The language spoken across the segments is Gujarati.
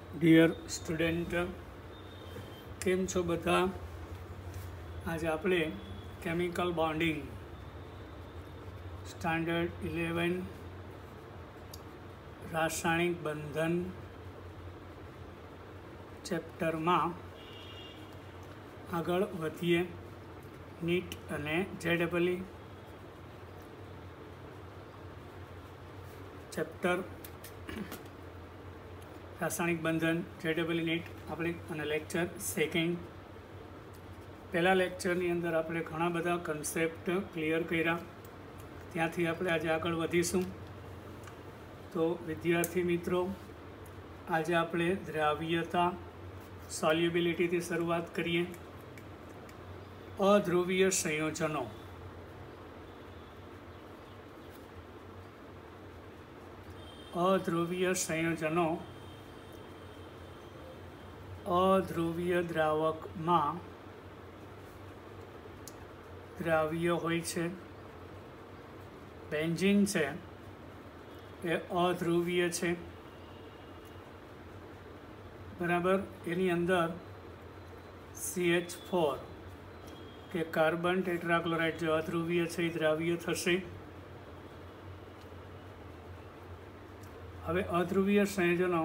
ડિયર સ્ટુડન્ટ, કેમ છો બધા? આજે આપણે કેમિકલ બોન્ડિંગ સ્ટાન્ડર્ડ 11 રાસાયણિક બંધન ચેપ્ટરમાં આગળ વધીએ. નીટ અને જેડબલઈ ચેપ્ટર રાસાયણિક બંધન જેડબલઈ નીટ આપણે અને લેક્ચર સેકન્ડ. પહેલા લેક્ચરની અંદર આપણે ઘણા બધા કન્સેપ્ટ ક્લિયર કર્યા, ત્યાંથી આપણે આજે આગળ વધીશું. તો વિદ્યાર્થી મિત્રો, આજે આપણે દ્રાવ્યતા સોલ્યુબિલિટીથી શરૂઆત કરીએ. અધ્રુવીય સંયોજનો. અધ્રુવીય સંયોજનો અધ્રુવીય દ્રાવકમાં દ્રાવ્ય હોય છે. બેન્ઝીન છે એ અધ્રુવીય છે, બરાબર. એની અંદર CH4 કે કાર્બન ટેટ્રાક્લોરાઇડ જે અધ્રુવીય છે એ દ્રાવ્ય થશે. હવે અધ્રુવીય સંયોજનો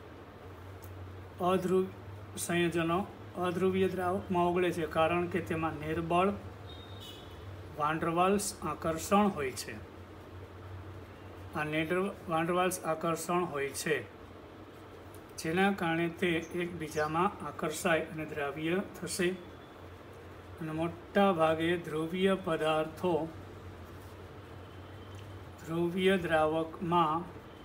અધ્રુવીય દ્રાવકમાં ઓગળે છે કારણ કે તેમાં નિર્બળ વાન્ડરવાલ્સ આકર્ષણ હોય છે. આ વાન્ડરવાલ્સ આકર્ષણ હોય છે, જેના કારણે તે એકબીજામાં આકર્ષાય અને દ્રાવ્ય થશે. અને મોટા ભાગે ધ્રુવીય પદાર્થો ધ્રુવીય દ્રાવકમાં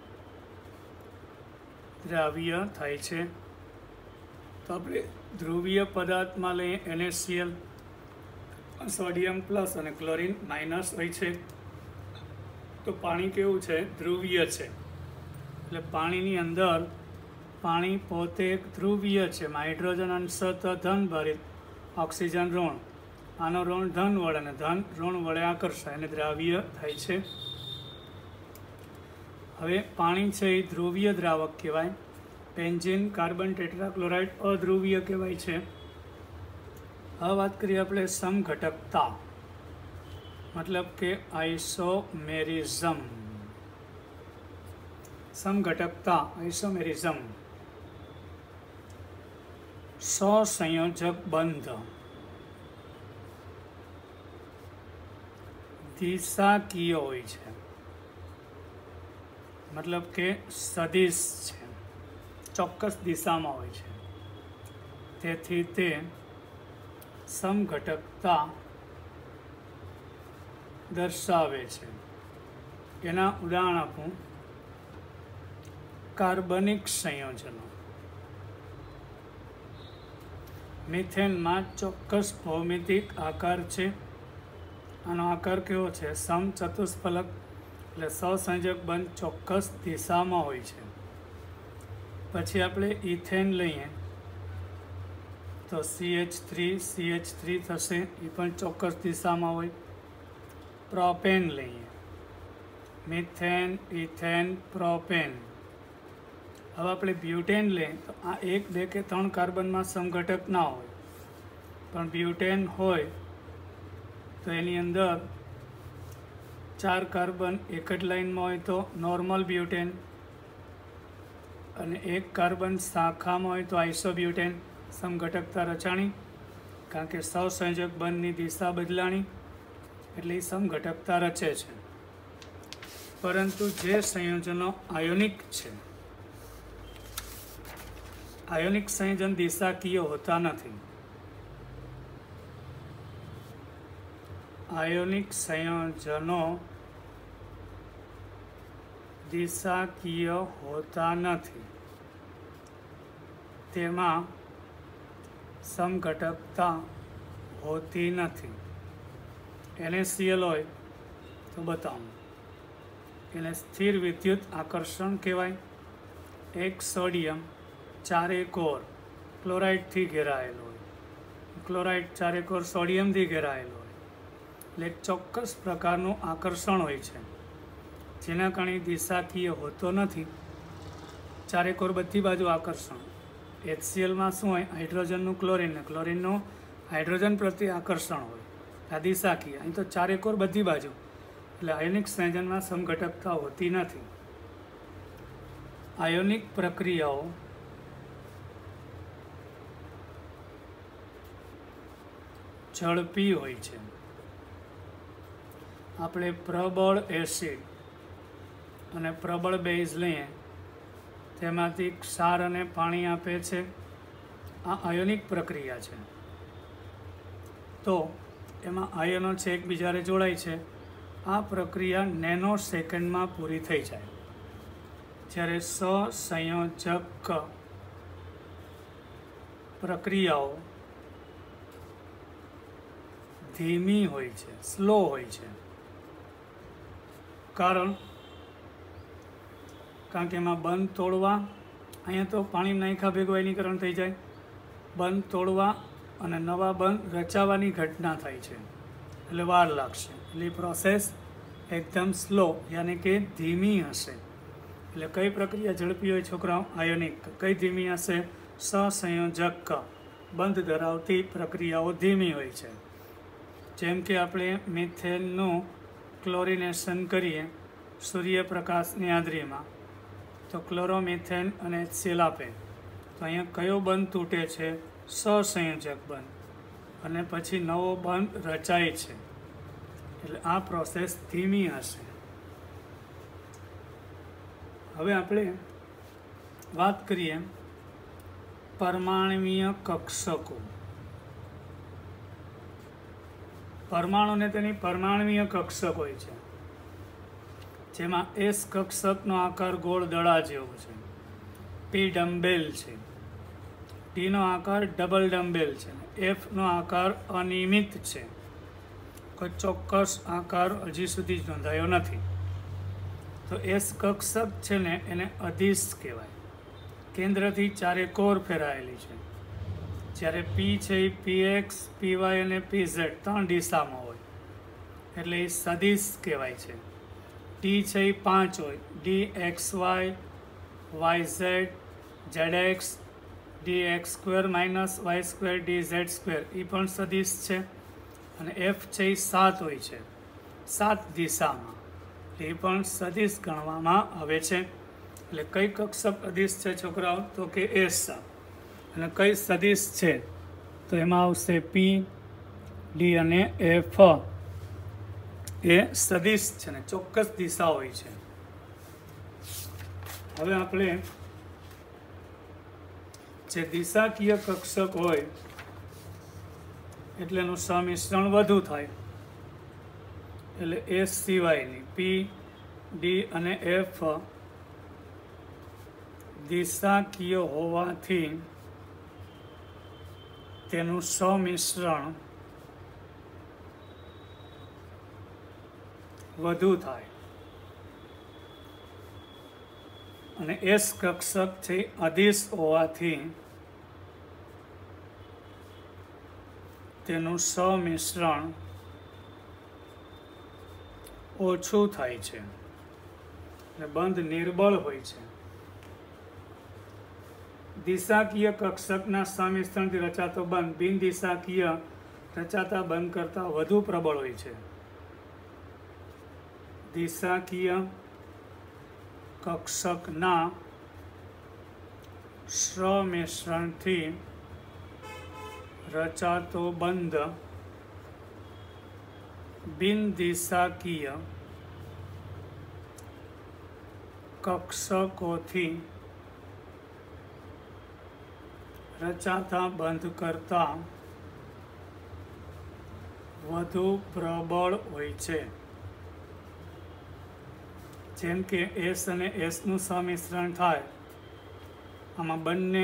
દ્રાવ્ય થાય છે. તો આપણે ધ્રુવીય પદાર્થમાં લઈએ NaCl, સોડિયમ પ્લસ અને ક્લોરીન માઇનસ હોય છે. તો પાણી કેવું છે? ધ્રુવીય છે. એટલે પાણીની અંદર પાણી પોતે એક ધ્રુવીય છે. હાઇડ્રોજન અંશ ધન ભરિત, ઓક્સિજન ઋણ. આનો ઋણ ધન વડે અને ધન ઋણ વડે આકર્ષાય અને દ્રાવ્ય થાય છે. હવે પાણી છે એ ધ્રુવીય દ્રાવક કહેવાય. બેન્ઝીન, કાર્બન ટેટ્રાક્લોરાઇડ અધ્રુવીય કહેવાય છે. હવે વાત કરીએ આપણે સમઘટકતા, મતલબ કે આઇસોમેરિઝમ. સમઘટકતા આઇસોમેરિઝમ. સહસંયોજક બંધ દિશાકીય હોય છે, મતલબ કે સદિશ છે, ચોક્કસ દિશામાં હોય છે. તેથી તે સમઘટકતા દર્શાવે છે. એના ઉદાહરણ આપું. કાર્બનિક સંયોજનો. મિથેનમાં ચોક્કસ ભૌમિતિક આકાર છે. આનો આકાર કેવો છે? સમચતુષ્ફલક. એટલે સહસંયોજક બંધ ચોક્કસ દિશામાં હોય છે. પછી આપણે ઇથેન લઈએ તો CH3 થશે, એ પણ ચોક્કસ દિશામાં હોય. પ્રોપેન લઈએ, મિથેન, ઇથેન, પ્રોપેન. હવે આપણે બ્યુટેન લઈએ તો આ 1, 2 કે 3 કાર્બનમાં સમઘટક ના હોય, પણ બ્યુટેન હોય તો એની અંદર 4 કાર્બન એક જ લાઇનમાં હોય તો નોર્મલ બ્યુટેન, અને 1 કાર્બન શાખામાં હોય તો આઇસોબ્યુટેન. સમઘટકતા રચાણી, કારણ કે સહસંયોજક બંધની દિશા બદલાણી, એટલે એ સમઘટકતા રચે છે. પરંતુ જે સંયોજનો આયોનિક છે, આયોનિક સંયોજન દિશાકીય હોતા નથી. આયોનિક સંયોજનો દિશાકીય હોતા નથી. તેમાં સમઘટકતા હોતી નથી. NaCl હોય તો બતાવું, એને સ્થિર વિદ્યુત આકર્ષણ કહેવાય. 1 સોડિયમ 4 કોર ક્લોરાઇડથી ઘેરાયેલો હોય, ક્લોરાઇડ 4 કોર સોડિયમથી ઘેરાયેલો હોય. એટલે એક ચોક્કસ પ્રકારનું આકર્ષણ હોય છે, જેના કારણે દિશાકીય હોતો નથી. ચારેકોર બધી બાજુ આકર્ષણ. HClમાં શું હોય? હાઇડ્રોજનનું ક્લોરિન ને ક્લોરિનનું હાઇડ્રોજન પ્રત્યે આકર્ષણ હોય. આ દિશાકીય. અહીં તો ચારેકોર બધી બાજુ, એટલે આયોનિક સંયોજનમાં સમઘટકતા હોતી નથી. આયોનિક પ્રક્રિયાઓ ઝડપી હોય છે. આપણે પ્રબળ એસિડ અને પ્રબળ બેઝ લઈએ, તેમાંથી ક્ષાર અને પાણી આપે છે. આ આયોનિક પ્રક્રિયા છે. તો એમાં આયનો છે એકબીજાને જોડાય છે. આ પ્રક્રિયા નેનો સેકન્ડમાં પૂરી થઈ જાય. જ્યારે સહસંયોજક પ્રક્રિયાઓ ધીમી હોય છે, સ્લો હોય છે. કારણ કે એમાં બંધ તોડવા, અહીંયા તો પાણી નાખ્યા ભેગું આયનીકરણ થઈ જાય. બંધ તોડવા અને નવા બંધ રચાવવાની ઘટના થાય છે, એટલે વાર લાગશે. એટલે પ્રોસેસ એકદમ સ્લો, યાની કે ધીમી હશે. એટલે કઈ પ્રક્રિયા ઝડપી હોય છોકરાઓ? આયોનિક. કઈ ધીમી હશે? સહસંયોજક બંધ ધરાવતી પ્રક્રિયાઓ ધીમી હોય છે. જેમ કે આપણે મિથેનનું ક્લોરિનેશન કરીએ સૂર્યપ્રકાશની હાજરીમાં, તો ક્લોરોમિથેન અને HCl આપે. તો અહીંયા કયો બંધ તૂટે છે? સહસંયોજક બંધ, અને પછી નવો બંધ રચાય છે. એટલે આ પ્રોસેસ ધીમી હશે. હવે આપણે વાત કરીએ પરમાણ્વીય કક્ષકો. પરમાણુને તેની પરમાણ્વીય કક્ષક હોય છે, જેમાં S કક્ષકનો આકાર ગોળ દડા જેવો છે, P ડમ્બેલ છે, T નો આકાર ડબલ ડમ્બેલ છે, F નો આકાર અનિયમિત છે. કોઈ ચોક્કસ આકાર હજી સુધી જ નોંધાયો નથી. તો S કક્ષક છે ને એને અધિશ કહેવાય. કેન્દ્રથી ચારેકોર ફેરાયેલી છે. જ્યારે P છે એ PX, PY અને PZ 3 દિશામાં હોય, એટલે એ સદિશ કહેવાય છે. T છે એ 5 હોય, DXY, YZ, ZX, DX² - Y² DZ², એ પણ સદિશ છે. અને F છે એ 7 હોય છે, 7 દિશામાં, એ પણ સદિશ ગણવામાં આવે છે. એટલે કઈ કક્ષક અધિશ છે છોકરાઓ? તો કે S. અને કઈ સદિશ છે? તો એમાં આવશે P, D અને F. એ સદિશ છે ને ચોક્કસ દિશા હોય છે. હવે આપણે જે દિશાકીય કક્ષક હોય એટલે એનું સમિશ્રણ વધુ થાય. એટલે S સિવાયની P, D અને F દિશાકીય હોવાથી તેનું સમિશ્રણ વધુ થાય. અને S કક્ષક છે અધિશ હોવાથી તેનું સમિશ્રણ ઓછું થાય છે, અને બંધ નિર્બળ હોય છે. દિશાકીય કક્ષકના સમિશ્રણથી રચાતો બંધ બિન દિશાકીય રચાતા બંધ કરતાં વધુ પ્રબળ હોય છે. દિશાકીય કક્ષકના સમિશ્રણથી રચાતો બંધ બિન દિશાકીય કક્ષકોથી રચાતા બંધ કરતાં વધુ પ્રબળ હોય છે. જેમ કે S અને S નું સમિશ્રણ થાય, આમાં બંને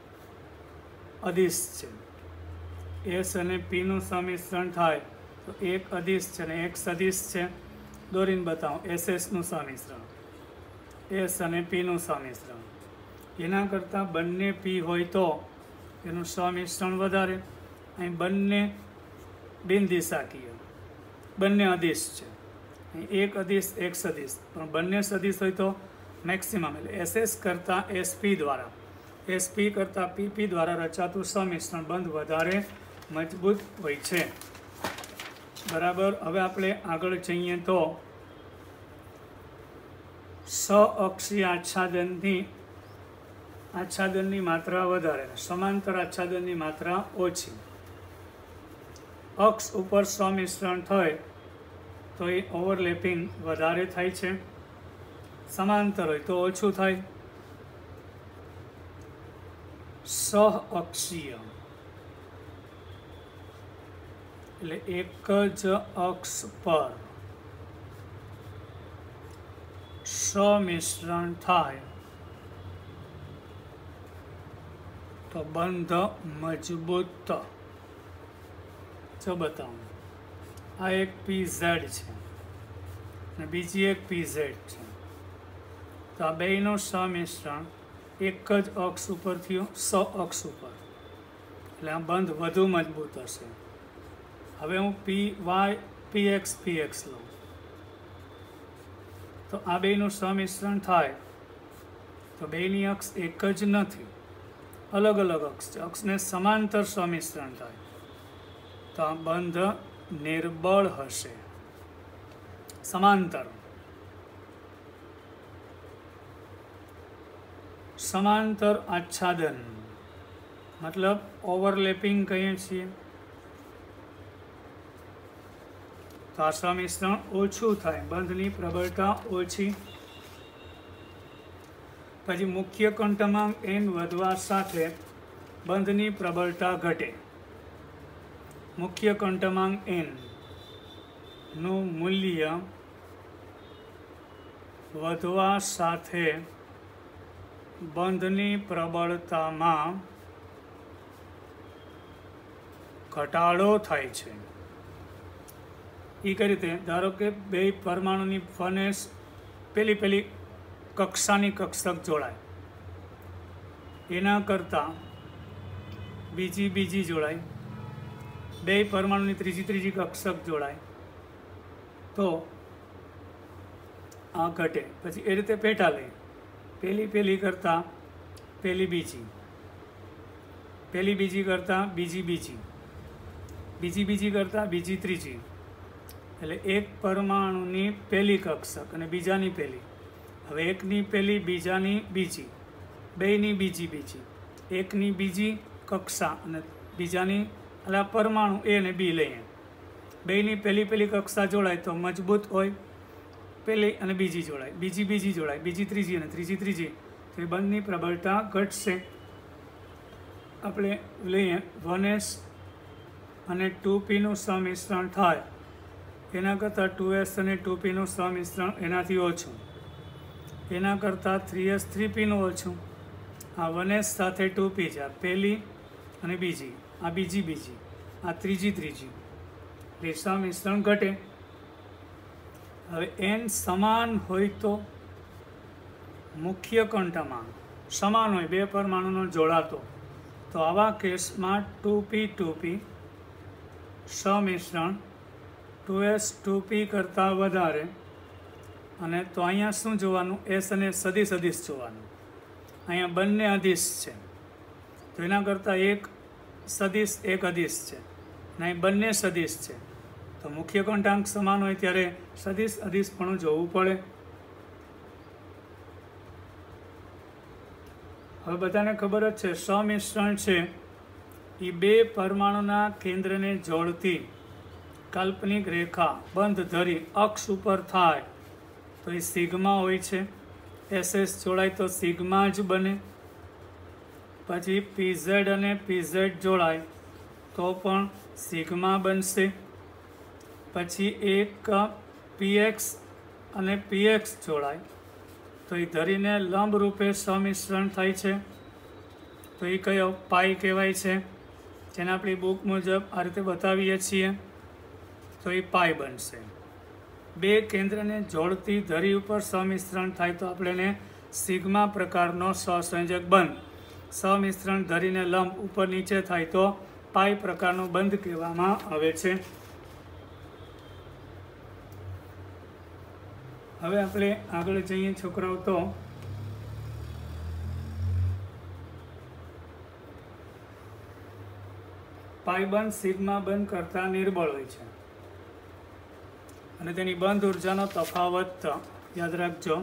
અધિશ છે. S અને P નું સમિશ્રણ થાય તો એક અધિશ છે ને એક સદિશ છે. દોરીને બતાવો SS નું સમિશ્રણ, S અને P નું સમિશ્રણ. એના કરતાં બંને P હોય તો એનું સમિશ્રણ વધારે. અહીં બંને બિન દિશાકીય, બંને અધિશ છે. એક અધિશ એક સદિશ, પણ બંને સદિશ હોય તો મેક્સિમમ એટલે SS કરતાં SP દ્વારા SP કરતાં PP દ્વારા રચાતું સમિશ્રણ બંધ વધારે મજબૂત હોય છે. બરાબર. હવે આપણે આગળ જઈએ તો સઅક્ષીય આચ્છાદનની માત્રા વધારે, સમાંતર આચ્છાદનની માત્રા ઓછી. અક્ષ ઉપર સમિશ્રણ થાય તો એ ઓવરલેપિંગ વધારે થાય છે, સમાંતર હોય તો ઓછું થાય. સહઅક્ષીય એટલે એક જ અક્ષ પર સમિશ્રણ થાય તો બંધ મજબૂત. જો બતાવું, આ એક PZ છે અને બીજી એક PZ છે, તો આ બેયનું સમિશ્રણ એક જ અક્ષ ઉપર થયું, સઅક્ષ ઉપર, એટલે આ બંધ વધુ મજબૂત હશે. હવે હું PX લઉં તો આ બેયનું સમિશ્રણ થાય તો બેયની અક્ષ એક જ નથી, અલગ અલગ અક્ષ છે. અક્ષને સમાંતર સમિશ્રણ થાય તો આ બંધ નિર્બળ હશે. સમાંતર આચ્છાદન મતલબ ઓવરલેપિંગ કહીએ છીએ, તો આ સમિશ્રણ ઓછું થાય, બંધની પ્રબળતા ઓછી. પછી મુખ્ય કંટમાંક N વધવા સાથે બંધની પ્રબળતા ઘટે. મુખ્ય કંટમાંક N નું મૂલ્ય વધવા સાથે બંધની પ્રબળતામાં ઘટાડો થાય છે. એ કઈ રીતે? ધારો કે બે પરમાણુની ફનેસ પેલી કક્ષાની કક્ષક જોડાય, એના કરતાં બીજી જોડાય, બે પરમાણુની ત્રીજી કક્ષક જોડાય તો આ ઘટે. પછી એ રીતે પેટા લઈ, પેલી કરતાં બીજી કરતાં બીજી કરતાં બીજી ત્રીજી, એટલે એક પરમાણુની પહેલી કક્ષક અને બીજાની પહેલી. હવે એકની પહેલી, બીજાની બીજી, બેયની બીજી, એકની બીજી કક્ષા અને બીજાની એટલે પરમાણુ A અને B લઈએ, બેયની પહેલી કક્ષા જોડાય તો મજબૂત હોય, પહેલી અને બીજી જોડાય, બીજી જોડાય, બીજી ત્રીજી અને ત્રીજી, તો એ બંધની પ્રબળતા ઘટશે. આપણે લઈએ 1s અને 2p નું સમિશ્રણ થાય એના કરતાં 2s અને 2p નું સમિશ્રણ એનાથી ઓછું, એના કરતાં 3s 3p નું ઓછું. આ 1s સાથે 2p છે, આ પહેલી અને બીજી, આ બીજી, આ ત્રીજી, એટલે સમિશ્રણ ઘટે. હવે N સમાન હોય તો મુખ્ય કંટમાંક સમાન હોય, બે પરમાણુનો જોડાતો, તો આવા કેસમાં 2p સમિશ્રણ 2s 2p કરતાં વધારે. અને તો અહીંયા શું જોવાનું? S અને સદિશ જોવાનું. અહીંયા બંને અદિશ છે તો એના કરતાં એક સદિશ એક અદિશ છે, અને અહીં બંને સદિશ છે તો મુખ્ય કંટાંક સમાન હોય ત્યારે સદિશ અદિશ પણ જોવું પડે. હવે બધાને ખબર જ છે સમિશ્રણ છે એ બે પરમાણુના કેન્દ્રને જોડતી કાલ્પનિક રેખા બંધ ધરી અક્ષ ઉપર થાય તો એ સિગ્મા હોય છે. SS જોડાય તો સિગ્મા જ બને. પછી PZ અને PZ જોડાય તો પણ સિગ્મા બનશે. પછી એક PX અને PX જોડાય તો એ ધરીને લંબ રૂપે સમિશ્રણ થાય છે તો એ કયો? પાઈ કહેવાય છે, જેને આપણી બુક મુજબ આ રીતે બતાવીએ છીએ તો એ પાઈ બનશે. બે કેન્દ્રને જોડતી ધરી ઉપર સમિશ્રણ થાય તો આપણે એને સિગ્મા પ્રકારનો સહસંયોજક બંધ. સમિશ્રણ ધરીને લંબ ઉપર નીચે થાય તો પાઈ પ્રકારનો બંધ કહેવામાં આવે છે. હવે આપણે આગળ જઈએ છોકરાઓ તો પાઈ બંધ સિગ્મા બંધ કરતાં નિર્બળ હોય છે અને તેની બંધ ઉર્જાનો તફાવત યાદ રાખજો,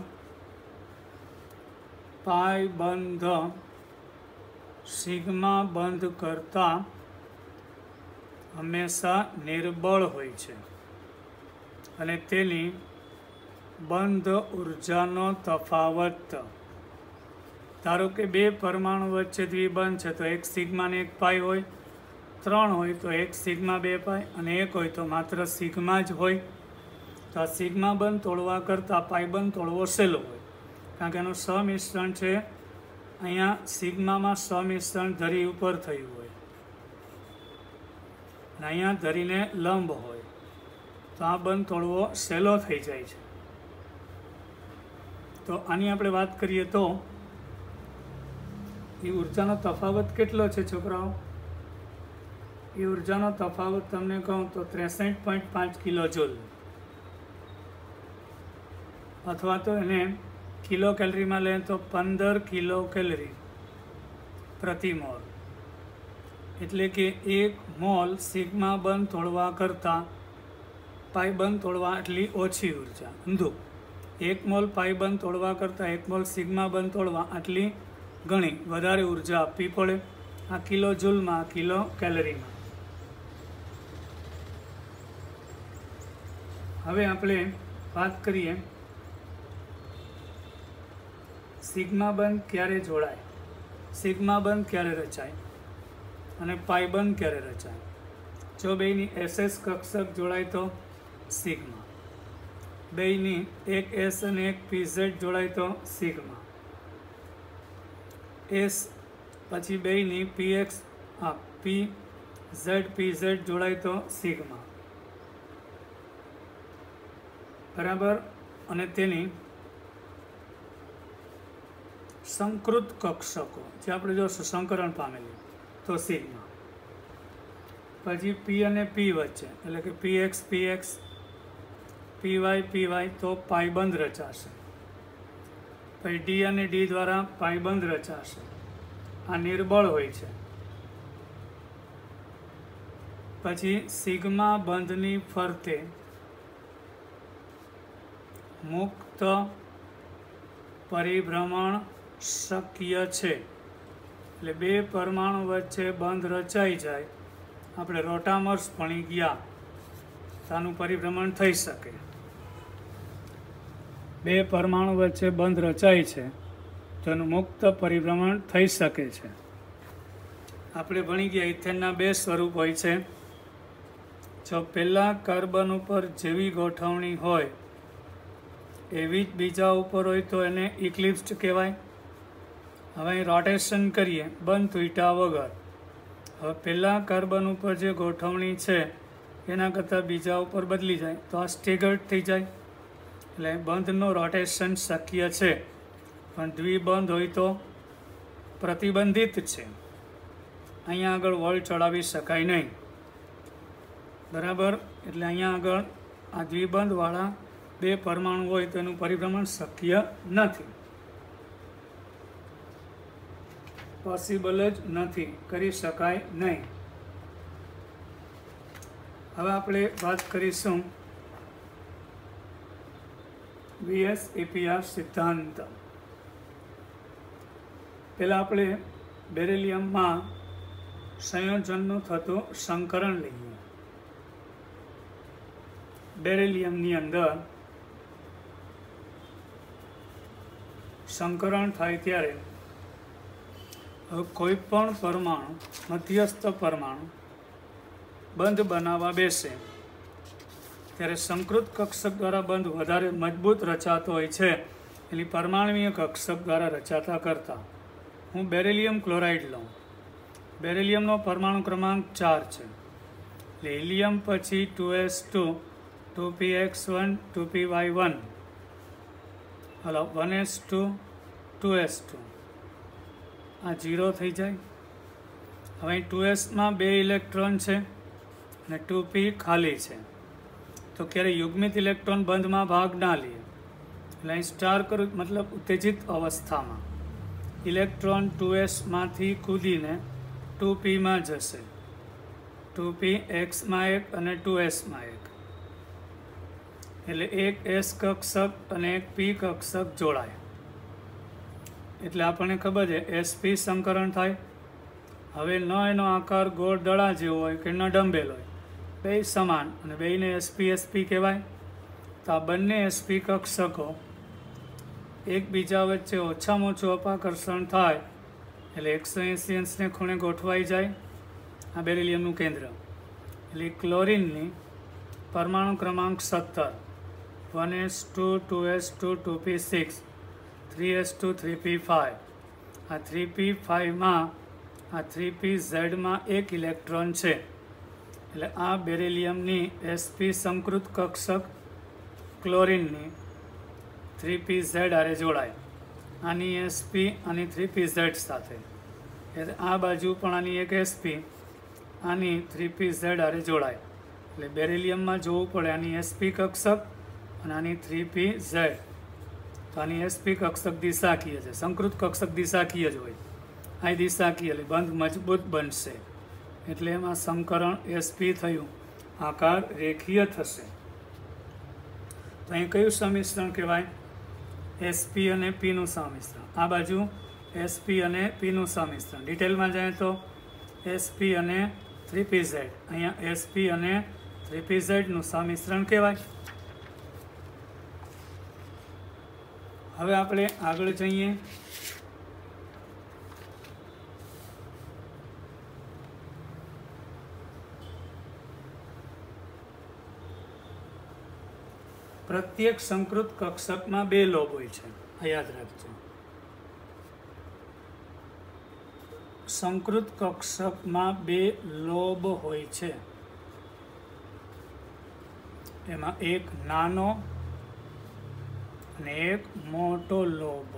પાઈ બંધ સિગ્મા બંધ કરતાં હંમેશા નિર્બળ હોય છે અને તેની બંધ ઉર્જાનો તફાવત, ધારો કે બે પરમાણુ વચ્ચે દ્વિબંધ છે તો એક સિગ્મા ને એક પાઈ હોય, 3 હોય તો એક સિગ્મા 2 પાઈ અને 1 હોય તો માત્ર સિગ્મા જ હોય. તો આ સિગ્મા બંધ તોડવા કરતાં પાઈ બંધ તોડવો સહેલો હોય, કારણ કે એનું સમિશ્રણ છે. અહીંયા સિગ્મામાં સમિશ્રણ ધરી ઉપર થયું હોય અને અહીંયા ધરીને લંબ હોય, તો આ બંધ તોડવો સહેલો થઈ જાય છે. તો આની આપણે વાત કરીએ તો એ ઉર્જાનો તફાવત કેટલો છે છોકરાઓ? એ ઉર્જાનો તફાવત તમને કહું તો 63.5 કિલો જૂલ, અથવા તો એને કિલો કેલરીમાં લઈએ તો 15 કિલો કેલરી પ્રતિ મોલ. એટલે કે 1 મોલ સિગ્મા બંધ તોડવા કરતાં પાઈ બંધ તોડવા એટલી ઓછી ઉર્જા. ઊંધું, 1 મોલ પાઈ બંધ તોડવા કરતાં 1 મોલ સિગ્મા બંધ તોડવા આટલી ઘણી વધારે ઉર્જા આપવી પડે. આ કિલો જૂલમાં, કિલો કેલરીમાં. હવે આપણે વાત કરીએ સિગ્મા બંધ ક્યારે જોડાય, સિગ્મા બંધ ક્યારે રચાય અને પાઈ બંધ ક્યારે રચાય. જો બેયની SS કક્ષક જોડાય તો સિગ્મા, બેયની એક S અને એક PZ જોડાય તો સિગ્મા, S પછી બેયની PZ PZ જોડાય તો સિગ્મા, બરાબર. અને તેની સંકૃત કક્ષકો જે આપણે જોશું સંકરણ પામેલી તો સિગ્મા. પછી P અને P વચ્ચે એટલે કે PX PX PY PY તો પાઈ બંધ રચાશે. પછી D અને D દ્વારા પાઈ બંધ રચાશે. આ નિર્બળ હોય છે. પછી સિગ્મા બંધની ફરતે મુક્ત પરિભ્રમણ શક્ય છે. એટલે બે પરમાણુ વચ્ચે બંધ રચાઈ જાય, આપણે રોટામર્સ ભણી ગયા, આનું પરિભ્રમણ થઈ શકે. બે પરમાણુ વચ્ચે બંધ રચાય છે તો એનું મુક્ત પરિભ્રમણ થઈ શકે છે. આપણે ભણી ગયા ઇથેનના 2 સ્વરૂપ હોય છે. જો પહેલા કાર્બન ઉપર જેવી ગોઠવણી હોય એવી જ બીજા ઉપર હોય તો એને ઇક્લિપ્સ્ડ કહેવાય. હવે રોટેશન કરીએ બંધ તૂટ્યા વગર. હવે પહેલાં કાર્બન ઉપર જે ગોઠવણી છે એના કરતાં બીજા ઉપર બદલી જાય તો આ સ્ટેગર્ડ થઈ જાય. એટલે બંધનું રોટેશન શક્ય છે, પણ દ્વિબંધ હોય તો પ્રતિબંધિત છે. અહીંયા આગળ વળ ચડાવી શકાય નહીં, બરાબર. એટલે અહીંયા આગળ આ દ્વિબંધવાળા 2 પરમાણુ હોય તો એનું પરિભ્રમણ શક્ય નથી, પોસિબલ જ નથી, કરી શકાય નહીં. હવે આપણે વાત કરીશું VSEPR સિદ્ધાંત. પહેલાં આપણે બેરિલિયમમાં સંયોજનનું થતું સંકરણ લઈએ. બેરિલિયમની અંદર સંકરણ થાય ત્યારે કોઈ પણ પરમાણુ, મધ્યસ્થ પરમાણુ બંધ બનાવવા બેસે ત્યારે સંકૃત કક્ષક દ્વારા બંધ વધારે મજબૂત રચાતો હોય છે એની પરમાણુય કક્ષક દ્વારા રચાતા કરતાં. હું બેરિલિયમ ક્લોરાઇડ લઉં. બેરિલિયમનો પરમાણુ ક્રમાંક 4 છે. એટલે હિલિયમ પછી 2s2 2px1 2py1 hello 1s2 2s2 આ 0 થઈ જાય. હવે 2sમાં 2 ઇલેક્ટ્રોન છે અને 2p ખાલી છે, તો ક્યારે યુગ્મિત ઇલેક્ટ્રોન બંધમાં ભાગ ના લે. એટલે અહીં સ્ટાર કરું, મતલબ ઉત્તેજિત અવસ્થામાં ઇલેક્ટ્રોન 2sમાંથી કૂદીને 2pમાં જશે 2p xમાં એક અને 2sમાં એક, એટલે એક s કક્ષક અને એક p કક્ષક જોડાય એટલે આપણને ખબર છે sp સંકરણ થાય. હવે ન એનો આકાર ગોળ દડા જેવો હોય કે ન ડંબેલ હોય, બે સમાન અને બેને sp કહેવાય. તો આ બંને sp કક્ષકો એકબીજા વચ્ચે ઓછામાં ઓછું અપાકર્ષણ થાય એટલે 180 અંશને ખૂણે ગોઠવાઈ જાય આ બેરિલિયમનું કેન્દ્ર. એટલે ક્લોરિનની પરમાણુ ક્રમાંક 17 1s2 2s2 2p6 3s2 3p5. આ 3p5માં આ 3pzમાં એક ઇલેક્ટ્રોન છે એટલે આ બેરિલિયમની sp સંકૃત કક્ષક ક્લોરિનની 3pz આરે જોડાય. આની sp આની 3pz સાથે, એટલે આ બાજુ પણ આની એક sp આની 3pz આરે જોડાય એટલે બેરિલિયમમાં જોવું પડે આની sp કક્ષક અને આની 3pz. તો આની sp કક્ષક દિશાકીય છે, સંકૃત કક્ષક દિશાકીય જ હોય. આ દિશાકીય એટલે બંધ મજબૂત બનશે એટલે એમાં સંકરણ sp થયું, આકાર રેખીય થશે. તો અહીં કયું સંમિશ્રણ કહેવાય? sp અને p નું સંમિશ્રણ. આ બાજુ sp અને p નું સંમિશ્રણ. ડિટેલમાં જાય તો sp અને 3pz, અહીંયા sp અને 3pz નું સંમિશ્રણ કહેવાય. હવે આપણે આગળ જઈએ. પ્રત્યેક સંકૃત કક્ષકમાં બે લોબ હોય છે, આ યાદ રાખજો. સંકૃત કક્ષકમાં બે લોબ હોય છે, એમાં એક નાનો અને એક મોટો લોબ.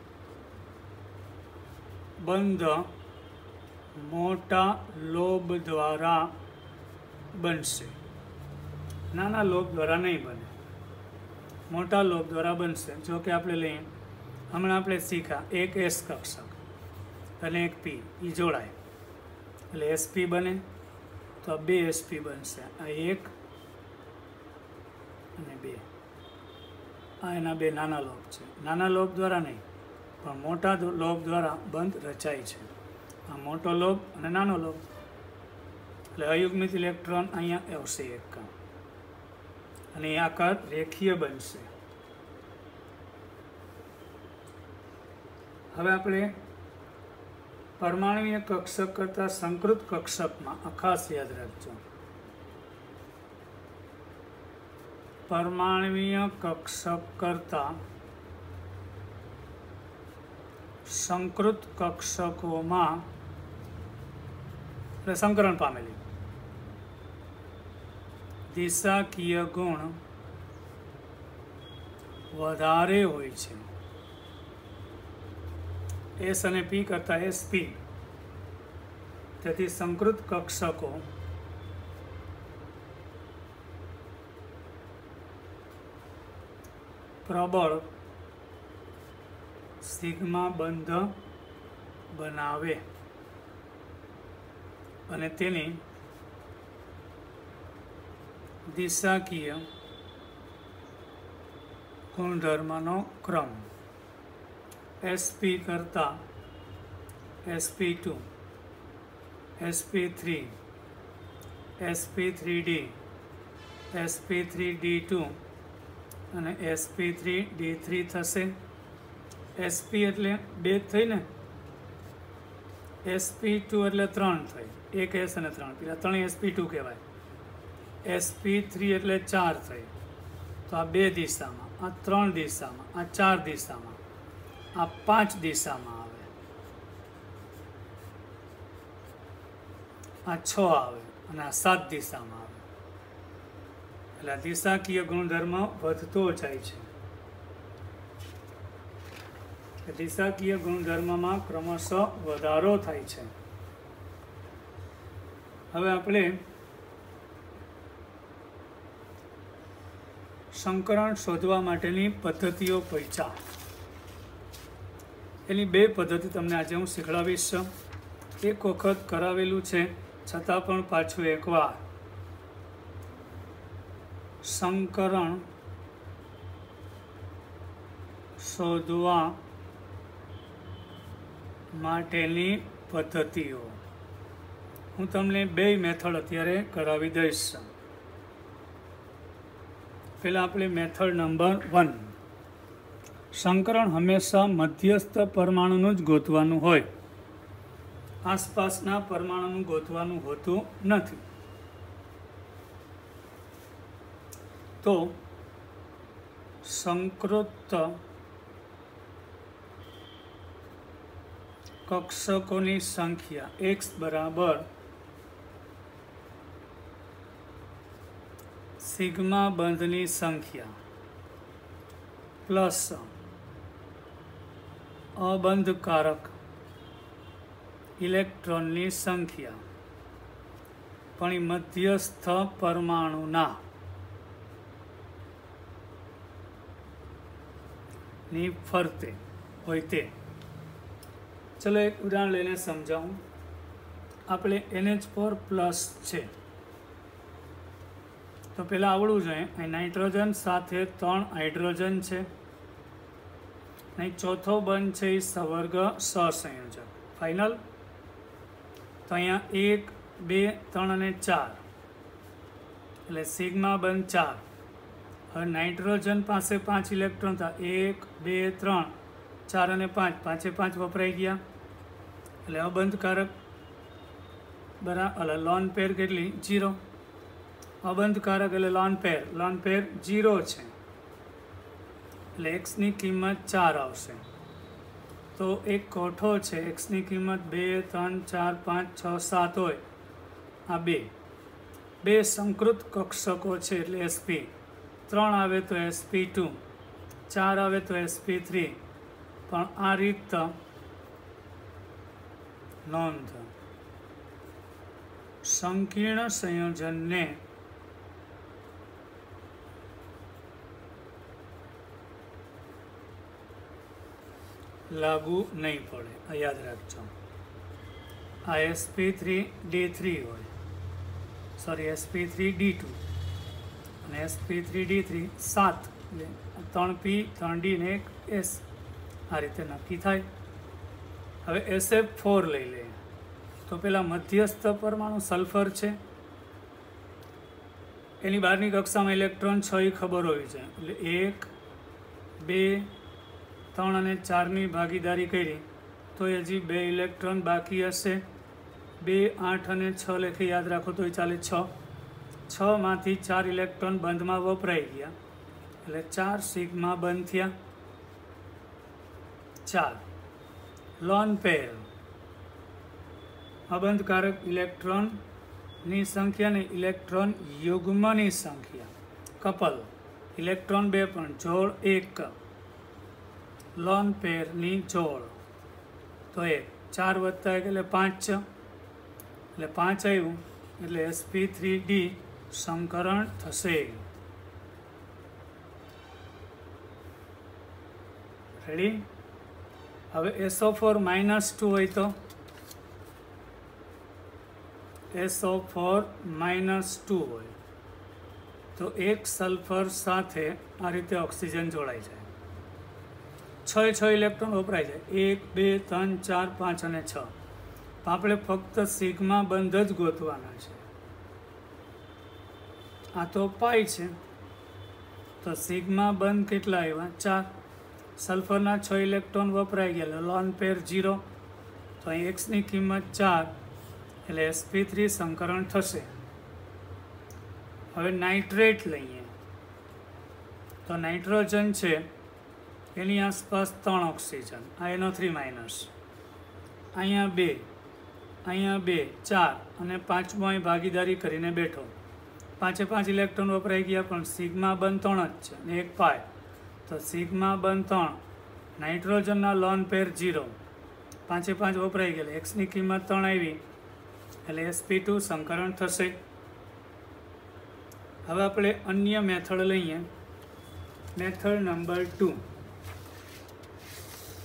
બંધ મોટા લોબ દ્વારા બનશે, નાના લોબ દ્વારા નહીં બને, મોટા લોબ દ્વારા બનશે. જો કે આપણે લઈએ, હમણાં આપણે શીખ્યા એક s કક્ષક અને એક p એ જોડાય એટલે sp બને. તો આ બે sp બનશે, આ એક અને બે. આ એના બે નાના લોબ છે. નાના લોબ દ્વારા નહીં પણ મોટા લોબ દ્વારા બંધ રચાય છે. આ મોટો લોબ અને નાનો લોબ એટલે અયુગ્મિત ઇલેક્ટ્રોન અહીંયા આવશે એક કામ અને એ આકાર રેખીય બનશે. હવે આપણે પરમાણુય કક્ષક કરતાં સંકૃત કક્ષકમાં આ ખાસ યાદ રાખજો, પરમાણુય કક્ષક કરતાં સંકૃત કક્ષકોમાં એટલે સંકરણ પામેલી દિશાકીય ગુણ વધારે હોય છે. s અને p કરતાં sp. તેથી સંકૃત કક્ષકો પ્રબળ સિગ્મા બંધ બનાવે અને તેની દિશાકીય ગુણધર્મનો ક્રમ sp કરતાં sp2, sp3, sp3d, sp3d2 અને sp3d3 થશે. sp એટલે બે થઈ ને, sp2 એટલે 3 થઈ, એક s અને 3, પેલા 3 sp2 કહેવાય. sp3 એટલે 4 થઈ. તો આ બે દિશામાં, આ 3 દિશામાં, આ 4 દિશામાં, આ 5 દિશામાં આવે, આ 6 આવે અને આ 7 દિશામાં આવે. એટલે આ દિશાકીય ગુણધર્મ વધતો જાય છે. દિશાકીય ગુણધર્મમાં ક્રમશઃ વધારો થાય છે. હવે આપણે સંકરણ શોધવા માટેની પદ્ધતિઓ પહોંચ્યા. એની બે પદ્ધતિ તમને આજે હું શીખવાડીશ. એક વખત કરાવેલું છે છતાં પણ પાછું એકવાર સંકરણ શોધવા માટેની પદ્ધતિઓ હું તમને બે મેથડ અત્યારે કરાવી દઈશ. પહેલાં આપણે મેથડ નંબર 1. સંકરણ હંમેશા મધ્યસ્થ પરમાણુનું જ ગોતવાનું હોય, આસપાસના પરમાણુનું ગોતવાનું હોતું નથી. તો સંકૃત કક્ષકોની સંખ્યા x બરાબર સિગ્મા બંધની સંખ્યા પ્લસ અબંધકારક ઇલેક્ટ્રોનની સંખ્યા પણ મધ્યસ્થ પરમાણુના ની ફરતે હોય તે. ચલો એક ઉદાહરણ લઈને સમજાવું. આપણે NH4+ છે તો પહેલાં આવડવું જોઈએ અહીં નાઇટ્રોજન સાથે 3 હાઇડ્રોજન છે. અહીં ચોથો બંધ છે એ સવર્ગ સહસંયોજક ફાઇનલ. તો અહીંયા 1, 2, 3 અને 4 એટલે સિગ્મા બંધ 4. હવે નાઇટ્રોજન પાસે 5 ઇલેક્ટ્રોન હતા 1, 2, 3, 4 અને 5, 5 વપરાઈ ગયા એટલે અબંધકારક બરાબર લોન પેર કેટલી 0. અબંધકારક એટલે લોન પેર 0 છે એટલે એક્સની કિંમત 4 આવશે. તો એક કોઠો છે એક્સની કિંમત 2, 3, 4, 5, 6, 7 હોય આ બે સંકૃત કક્ષકો છે એટલે sp. 3 આવે તો sp2, 4 આવે તો sp3. પણ આ રીત નોંધ સંકીર્ણ સંયોજનને લાગુ નહીં પડે. આ યાદ રાખજો. આ sp3d3 હોય sp3d2 અને sp3d3 7 એટલે 3p 3d ને એક s આ રીતે નક્કી થાય. હવે SF4 લઈ લઈએ તો પેલા મધ્યસ્થ પરમાણુ સલ્ફર છે એની બહારની કક્ષામાં ઇલેક્ટ્રોન 6 ખબર હોવી જોઈએ એટલે 1, 2, 3 અને 4ની ભાગીદારી કરી તો હજી 2 ઇલેક્ટ્રોન બાકી હશે. 2, 8 અને 6 લેખે યાદ રાખો તો એ ચાલે 6 માંથી 4 ઇલેક્ટ્રોન બંધમાં વપરાઈ ગયા એટલે 4 સિગ્મા બંધ થયા. 4 લોન પેર અબંધકારક ઇલેક્ટ્રોનની સંખ્યા ને ઇલેક્ટ્રોન યુગ્મની સંખ્યા કપલ ઇલેક્ટ્રોન 2 પણ જોડ 1 લોન પેરની જોડ તો 1 4 વત્તા 1 એટલે 5 એટલે 5 આવ્યું એટલે sp3d સંકરણ થશે. રેડી. હવે SO4 -2 હોય તો SO4 -2 હોય તો એક સલ્ફર સાથે આ રીતે ઓક્સિજન જોડાઈ જાય. 6 ઇલેક્ટ્રોન વપરાય જાય 1, 2, 3, 4, 5 અને 6. આપણે ફક્ત સિગ્મા બંધ જ ગોતવાના છે. આ તો પાઈ છે તો સિગ્મા બંધ કેટલા આવ્યા 4. સલ્ફરના 6 ઇલેક્ટ્રોન વપરાઈ ગયા લોન પેર 0 તો અહીં એક્સની કિંમત 4 એટલે sp3 સંકરણ થશે. હવે નાઇટ્રેટ લઈએ તો નાઇટ્રોજન છે એની આસપાસ 3 ઓક્સિજન NO3 અહીંયા 2 4 અને 5મો અહીં ભાગીદારી કરીને બેઠો 5 ઇલેક્ટ્રોન વપરાઈ ગયા પણ સિગ્મા બંધ 3 જ છે ને 1 પાય તો સિગ્મા બંધ 3 નાઇટ્રોજનના લોન પેર 0 5 વપરાઈ ગયેલા એક્સની કિંમત 3 આવી એટલે sp2 સંકરણ થશે. હવે આપણે અન્ય મેથડ લઈએ મેથડ નંબર 2.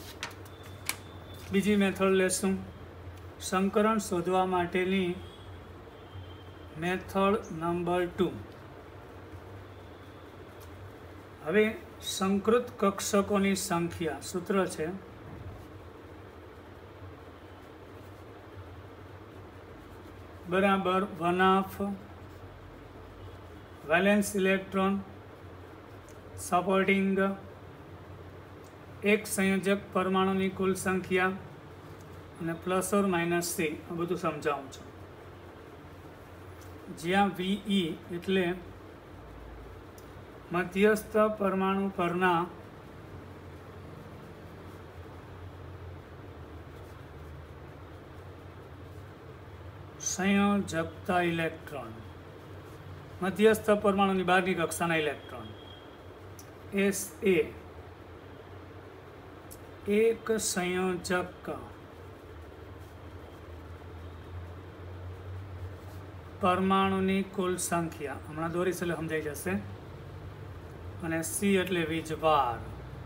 બીજી મેથડ લેશું સંકરણ શોધવા માટેની મેથડ નંબર 2. હવે સંકૃત કક્ષકોની સંખ્યા સૂત્ર છે બરાબર 1/2 વેલેન્સ ઇલેક્ટ્રોન સપોર્ટિંગ એક સંયોજક પરમાણુની કુલ સંખ્યા અને પ્લસ ઓર માઇનસ સી આ બધું સમજાવું છું. જ્યાં VE એટલે મધ્યસ્થ પરમાણુ પરના સંયોજકતા ઇલેક્ટ્રોન, મધ્યસ્થ પરમાણુની બહારની કક્ષાના ઇલેક્ટ્રોન. SA એક સંયોજક પરમાણુની કુલ સંખ્યા, હમણાં દોરીશ એટલે સમજાઈ જશે. અને C એટલે વીજભાર.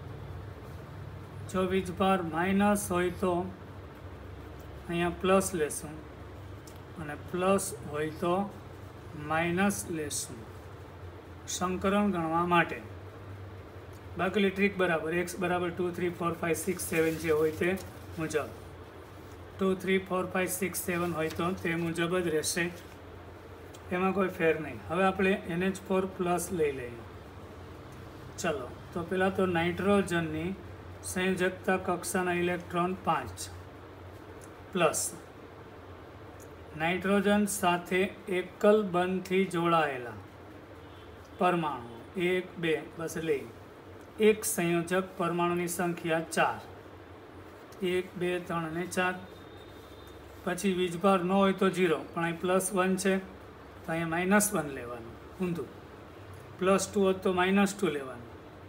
જો વીજભાર માઇનસ હોય તો અહીંયા પ્લસ લેશું અને પ્લસ હોય તો માઇનસ લેશું સંકરણ ગણવા માટે. બાકીની ટ્રીક બરાબર x બરાબર 2 3 4 5 6 7 જે હોય તે મુજબ 2 3 4 5 6 7 હોય તો તે મુજબ જ રહેશે, એમાં કોઈ ફેર નહીં. હવે આપણે NH4 પ્લસ લઈ લઈએ. ચલો તો પહેલાં તો નાઇટ્રોજનની સંયોજકતા કક્ષાના ઇલેક્ટ્રોન 5 પ્લસ નાઇટ્રોજન સાથે એકલ બંધથી જોડાયેલા પરમાણુ 1 2 બસ લઈ એક સંયોજક પરમાણુની સંખ્યા 4 1 2 3 અને 4. પછી વીજભાર ન હોય તો 0, પણ અહીં +1 છે તો અહીંયા -1 લેવાનું ઊંધું. +2 હોત તો -2 લેવાનું,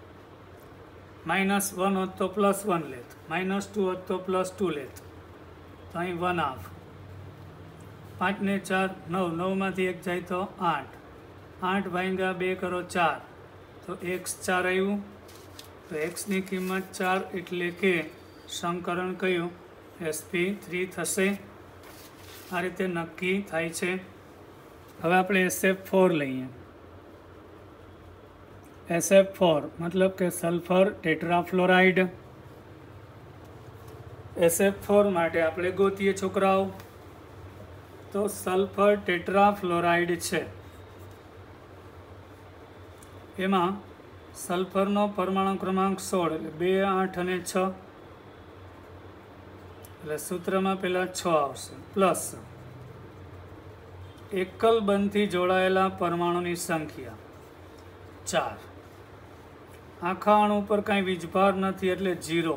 -1 હોત તો +1 લેત, -2 હોત તો +2 લેત. તો અહીં 1/2. 5 ને 4 9, 9માંથી 1 જાય તો 8, 8 ભાગ્યા 2 કરો 4 તો x4 આવ્યું. તો xની કિંમત 4 એટલે કે સંકરણ કયું sp3 થશે. આ રીતે નક્કી થાય છે. હવે આપણે SF4 લઈએ. SF4 મતલબ કે સલ્ફર ટેટ્રાફ્લોરાઇડ. SF4 માટે આપણે ગોતીએ છોકરાઓ તો સલ્ફર ટેટ્રાફ્લોરાઇડ છે. એમાં સલ્ફરનો પરમાણુ ક્રમાંક 16 એટલે 2 8 અને 6 એટલે સૂત્રમાં પહેલાં 6 આવશે પ્લસ એકલ બંધથી જોડાયેલા પરમાણુની સંખ્યા 4. આખા અણુ ઉપર કાંઈ વીજભાર નથી એટલે 0.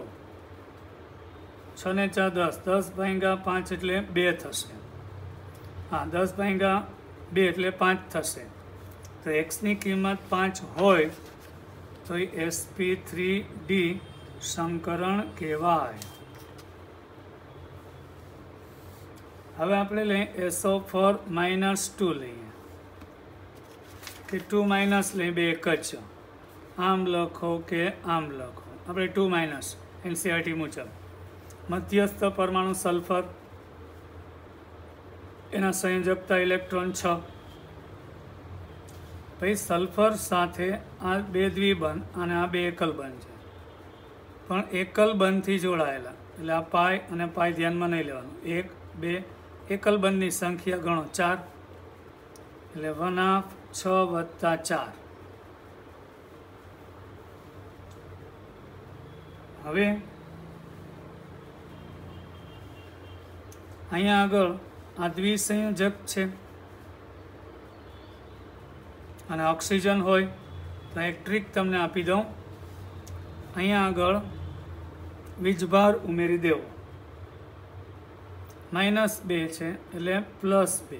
6 ને 4 10, 10 ભાગ્યા 5 એટલે 2 થશે. હા 10 ભાગ્યા 2 એટલે 5 થશે. તો xની કિંમત 5 હોય તો એ sp3d સંકરણ કહેવાય. હવે આપણે લઈએ SO4 -2 લઈએ કે 2 માઇનસ લઈએ, બે એક જ. આમ લખો કે આમ લખો, આપણે 2 માઇનસ NCERT મુજબ. મધ્યસ્થ પરમાણુ સલ્ફર, એના સંયોજકતા ઇલેક્ટ્રોન 6. પછી સલ્ફર સાથે આ બે દ્વિબંધ અને આ બે એકલ બંધ છે, પણ એકલ બંધથી જોડાયેલા એટલે આ પાઈ અને પાઈ ધ્યાનમાં નહીં લેવાનું. 1 2 એકલ બંધની સંખ્યા ગણો 4 એટલે 1/2 6 વત્તા 4. હવે અહીંયા આગળ આ દ્વિસંયોજક છે અને ઓક્સિજન હોય તો એક ટ્રીક તમને આપી દઉં. અહીંયા આગળ વીજભાર ઉમેરી દેવો. -2 છે એટલે +2.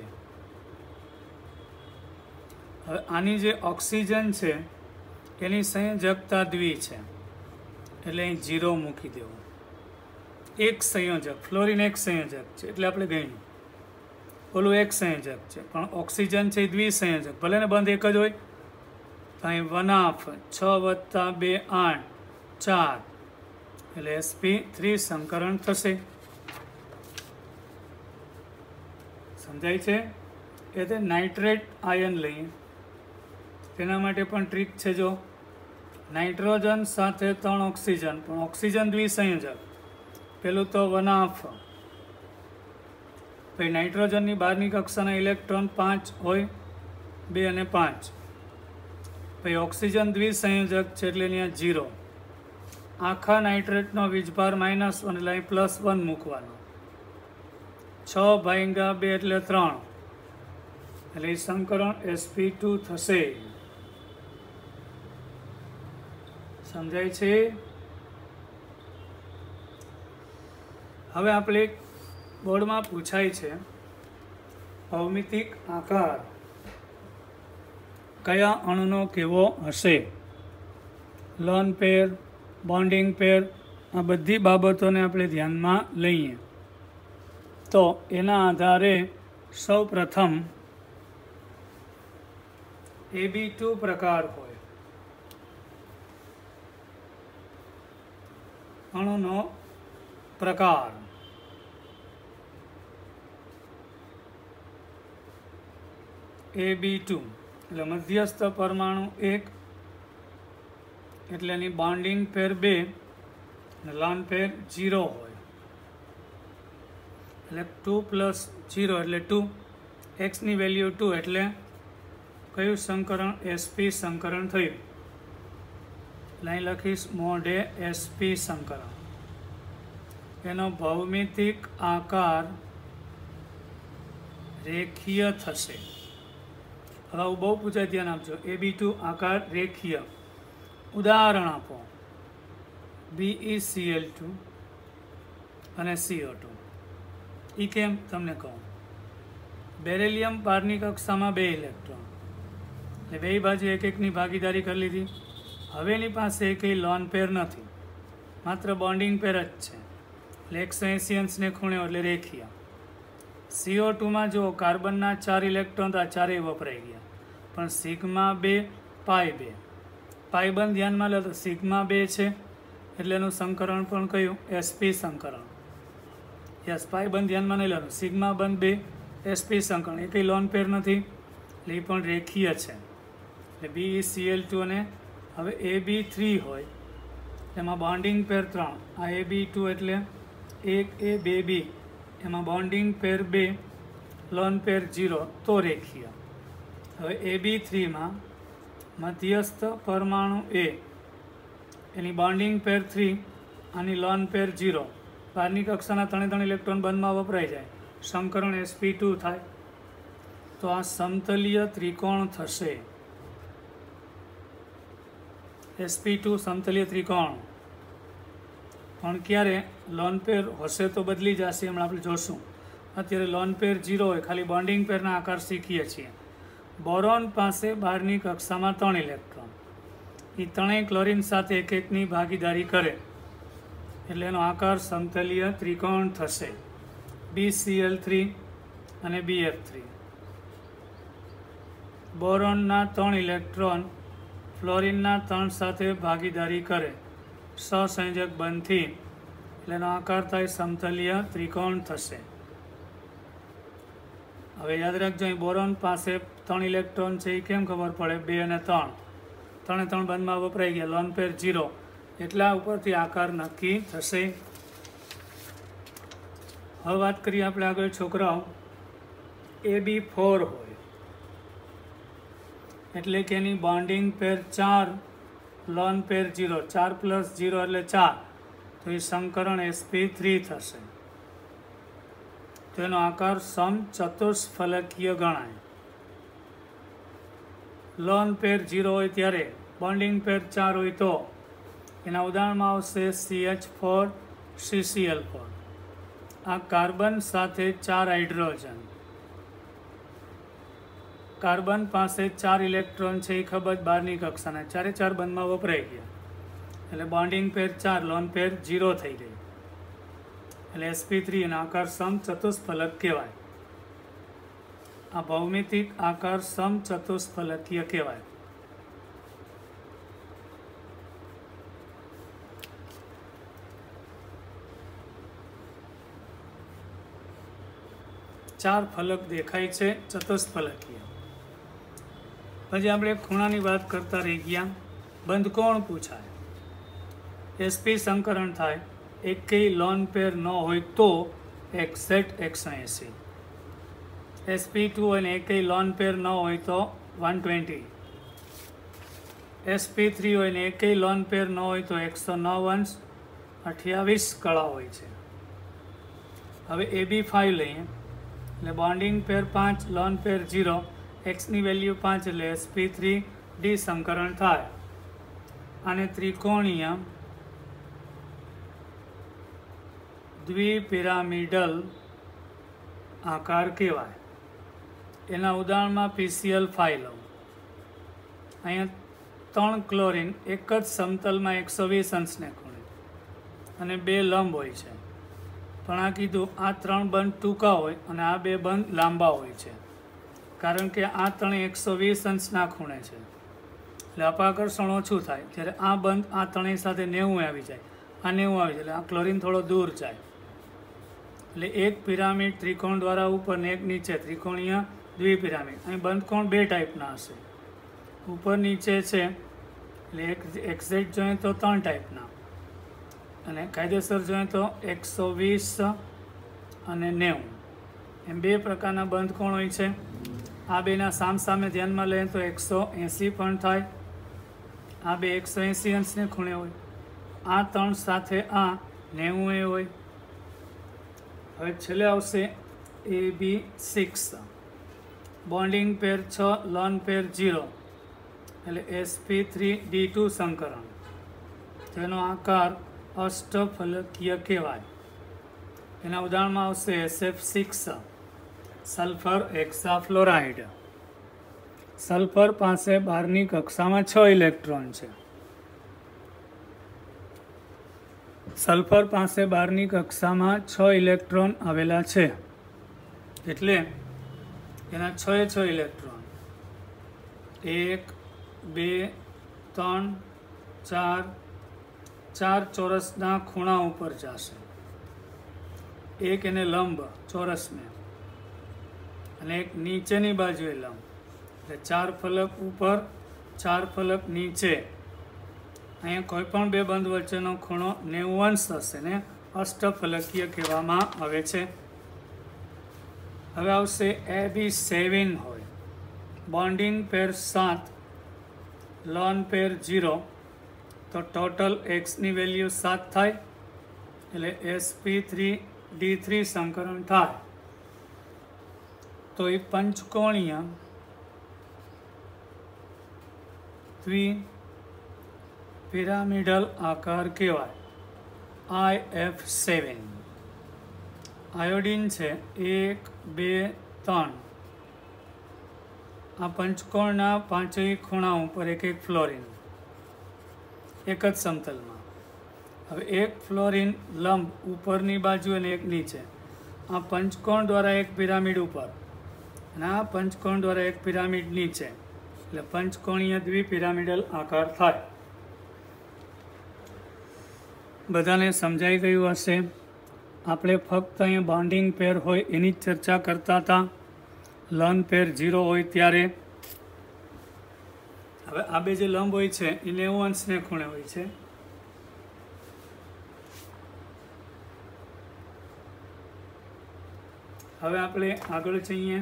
હવે આની જે ઓક્સિજન છે એની સંયોજકતા દ્વિ છે એટલે અહીં 0 મૂકી દેવું. એક સંયોજક, ફ્લોરિન એક સંયોજક છે એટલે આપણે ગણ્યું. ઓલું એક સંયોજક છે પણ ઓક્સિજન છે એ દ્વિસંયોજક, ભલે ને બંધ એક જ હોય. તો અહીં 1/2 6 વત્તા 2 8 4 એટલે sp3 સંકરણ થશે. સમજાય છે? એ તે નાઇટ્રેટ આયન લઈએ. તેના માટે પણ ટ્રીક છે. જો નાઇટ્રોજન સાથે 3 ઓક્સિજન, પણ ઓક્સિજન દ્વિસંયોજક, પેલું તો 1/2. પછી નાઇટ્રોજનની બહારની કક્ષાના ઇલેક્ટ્રોન 5 હોય, 2 અને 5. પછી ઓક્સિજન દ્વિસંયોજક છે એટલે અહીંયા 0. આખા નાઇટ્રેટનો વીજભાર -1 એટલે અહીં +1 મૂકવાનો. 6/2 એટલે 3, એટલે એ સંકરણ sp2 થશે. સમજાય છે? હવે આપણે બોર્ડમાં પૂછાય છે ભૌમિતિક આકાર કયા અણુનો કેવો હશે. લોન પેર, બોન્ડિંગ પેર, આ બધી બાબતોને આપણે ધ્યાનમાં લઈએ. તો એના આધારે સૌ પ્રથમ AB2 પ્રકાર હોય, અણુનો પ્રકાર. AB2 એટલે મધ્યસ્થ પરમાણુ 1, એટલે એની બોન્ડિંગ પેર 2 અને લોન પેર 0 હોય. એટલે 2 + 0 એટલે 2, એક્સની વેલ્યુ 2 એટલે કયું સંકરણ? sp સંકરણ થયું. અહીં લખીશ મોઢે sp સંકરણ. એનો ભૌમિતિક આકાર રેખીય થશે. હવે બહુ પૂછાય, ધ્યાન આપજો. AB2 આકાર રેખીય. ઉદાહરણ આપો. BeCl2 અને CO2. એ કેમ તમને કહું. બેરેલિયમ બહારની કક્ષામાં 2 ઇલેક્ટ્રોન, એટલે 2 બાજુ એક એકની ભાગીદારી કરી લીધી. હવે એની પાસે કંઈ લોન પેર નથી, માત્ર બોન્ડિંગ પેર જ છે, એટલે 180 અંશને ખૂણે, એટલે રેખીય. CO2માં જો કાર્બનના 4 ઇલેક્ટ્રોન તો આ ચારેય વપરાઈ ગયા, પણ સિગ્મા 2 પાઈ 2. પાઈ બંધ ધ્યાનમાં લો તો સિગ્મા 2 છે, એટલે એનું સંકરણ પણ કયું? sp સંકરણ. યસ, પાઈ બંધ ધ્યાનમાં નહીં લેવાનું. સિગ્મા બંધ 2 sp સંકરણ. એ કંઈ લોન પેર નથી, એટલે એ પણ રેખીય છે. એટલે BeCl2 અને હવે AB3 હોય, એમાં બોન્ડિંગ પેર 3. આ AB2 એટલે 1A 2B, એમાં બોન્ડિંગ પેર 2, લોન પેર 0, તો રેખીય. હવે AB3માં મધ્યસ્થ પરમાણુ A, એની બોન્ડિંગ પેર 3, આની લોન પેર 0, બહારની કક્ષાના 3 ઇલેક્ટ્રોન બંધમાં વપરાઈ જાય, સંકરણ sp2 થાય. તો આ સમતલીય ત્રિકોણ થશે. sp2 સમતલીય ત્રિકોણ. પણ ક્યારે? લોન પેર હશે તો બદલી જશે, હમણાં આપણે જોશું. અત્યારે લોન પેર 0 હોય, ખાલી બોન્ડિંગ પેરના આકાર શીખીએ છીએ. બોરોન પાસે બહારની કક્ષામાં 3 ઇલેક્ટ્રોન, એ ત્રણેય ક્લોરીન સાથે એક એકની ભાગીદારી કરે, એટલે એનો આકાર સમતલીય ત્રિકોણ થશે. BCl3 અને BF3. બોરોનના 3 ઇલેક્ટ્રોન ફ્લોરિનના 3 સાથે ભાગીદારી કરે સહસંયોજક બંધથી, એટલે એનો આકાર થાય સમતલીય ત્રિકોણ થશે. હવે યાદ રાખજો, અહીં બોરોન પાસે 3 ઇલેક્ટ્રોન છે, એ કેમ ખબર પડે? 2 અને 3, 3 બંધમાં વપરાઈ ગયા, લોન પેર 0, એટલા ઉપરથી આકાર નક્કી થશે. હવે વાત કરીએ આપણે આગળ છોકરાઓ. AB4 હોય, એટલે કે એની બોન્ડિંગ પેર 4, લોન પેર 0, 4 + 0 એટલે 4, તો એ સંકરણ sp3 થશે. તો એનો આકાર સમચતુષ્ફલકીય ગણાય. લોન પેર 0 હોય ત્યારે, બોન્ડિંગ પેર 4 હોય તો એના ઉદાહરણમાં આવશે CH4, CCl4. આ કાર્બન સાથે 4 હાઇડ્રોજન, કાર્બન પાસે 4 ઇલેક્ટ્રોન છે, એ ખબર બહારની કક્ષાના 4 બંધમાં વપરાઈ ગયા, એટલે બોન્ડિંગ પેર 4, લોન પેર 0 થઈ ગઈ, એટલે sp3 એનો આકાર સમચતુષ્ફલક કહેવાય. આ ભૌમિતિક આકાર સમચતુષ્ફલકીય કહેવાય. 4 ફલક દેખાય છે ચતુષ્ફલકીય. પછી આપણે ખૂણાની વાત કરતા રહી ગયા. બંધકોણ પૂછાય, એસપી સંકરણ થાય, એકેય લોન પેર ન હોય તો એક્ઝેક્ટ 180, SP2 અને એકેય લોન પેર ન હોય તો 120, SP3 હોય ને એકેય લોન પેર ન હોય તો 109 અંશ 28 કળા હોય છે. હવે AB5 લઈએ એટલે બોન્ડિંગ પેર 5, લોન પેર 0, એક્સની વેલ્યુ 5 એટલે SP3D સંકરણ થાય. અને ત્રિકોણીય દ્વિપિરામિડલ આકાર કહેવાય. એના ઉદાહરણમાં PCl5 લઉં. અહીંયા 3 ક્લોરીન એક જ સમતલમાં 120 અંશને ખૂણે અને 2 લંબ હોય છે. પણ આ કીધું આ 3 બંધ ટૂંકા હોય અને આ 2 બંધ લાંબા હોય છે, કારણ કે આ 3 120 અંશના ખૂણે છે એટલે અપાકર્ષણ ઓછું થાય. જ્યારે આ બંધ આ ત્રણેય સાથે 90 આવી જાય, આ 90 આવી જાય એટલે આ ક્લોરીન થોડો દૂર જાય. એટલે એક પિરામિડ ત્રિકોણ દ્વારા ઉપર ને એક નીચે, ત્રિકોણીય દ્વિપિરામિડ. અહીં બંધકોણ 2 ટાઈપના હશે, ઉપર નીચે છે એટલે એક્ઝેક્ટ જોઈએ તો 3 ટાઈપના, અને કાયદેસર જોઈએ તો 120 અને 90 એમ 2 પ્રકારના બંધકોણ હોય છે. આ બેના સામસામે ધ્યાનમાં લઈએ તો 180 પણ થાય. આ બે 180 અંશને ખૂણે હોય. આ 3 સાથે આ 90 હોય. હવે છેલ્લે આવશે AB6, બોન્ડિંગ પેર 6, લોન પેર 0 એટલે SP3D2 સંકરણ. તેનો આકાર અષ્ટફલકીય કહેવાય. એના ઉદાહરણમાં આવશે SF6, સલ્ફર હેક્સાફ્લોરાઇડ. સલ્ફર પાસે બહારની કક્ષામાં 6 ઇલેક્ટ્રોન છે. સલ્ફર પાસે બહારની કક્ષામાં 6 ઇલેક્ટ્રોન આવેલા છે, એટલે એના 6 ઇલેક્ટ્રોન 1, 2, 3, 4 ચોરસના ખૂણા ઉપર જશે. એક એને લંબ ચોરસને અને એક નીચેની બાજુએ લંબ, એટલે 4 ફલક ઉપર 4 ફલક નીચે. અહીંયા કોઈ પણ 2 બંધ વચ્ચેનો ખૂણો 90 અંશ થશે ને અષ્ટફલકીય કહેવામાં આવે છે. હવે આવશે AB7 હોય, બોન્ડિંગ પેર 7, લોન પેર 0 તો ટોટલ એક્સની વેલ્યુ 7 થાય એટલે SP3D3 સંકરણ થાય. તો એ પંચકોણીય દ્વિપિરામિડલ આકાર કહેવાય. IF7. આયોડિન છે 1, 2, 3. આ પંચકોણના 5 ખૂણા ઉપર એક ફ્લોરિન એક જ સમતલમાં. હવે એક ફ્લોરિન લંબ ઉપરની બાજુ અને એક નીચે. આ પંચકોણ દ્વારા એક પિરામિડ ઉપર અને આ પંચકોણ દ્વારા એક પિરામિડ નીચે, એટલે પંચકોણીય દ્વિપિરામિડલ આકાર થાય. બધાને સમજાઈ ગયું હશે. આપણે ફક્ત અહીંયા બોન્ડિંગ પેર હોય એની જ ચર્ચા કરતા હતા, લોન પેર 0 હોય ત્યારે. હવે આ બે જે લંબ હોય છે એ 90 અંશને ખૂણે હોય છે. હવે આપણે આગળ જઈએ.